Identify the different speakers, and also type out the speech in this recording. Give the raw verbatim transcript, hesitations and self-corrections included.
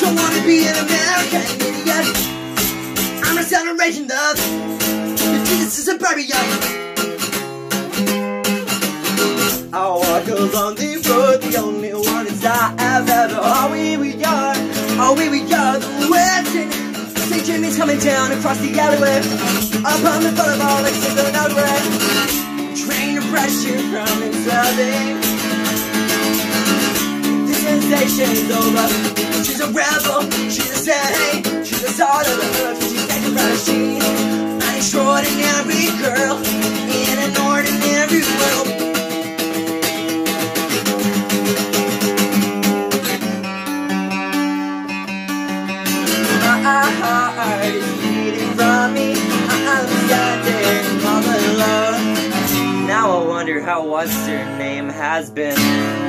Speaker 1: don't wanna be an American idiot. I'm a celebration of the Jesus is a barrier. I walk along the road, the only one is I have ever. Oh, we we are, oh, we we are the Western. Saint Jimmy's coming down across the alleyway, up on the boulevard like something out red. Train of pressure from inside. The sensation is over. She's a rebel, she's a saint, she's a salt of the earth. She's taking a she's an extraordinary girl in an ordinary world. My heart is beating from me. I'm standing all alone. Now I wonder how what's her name has been.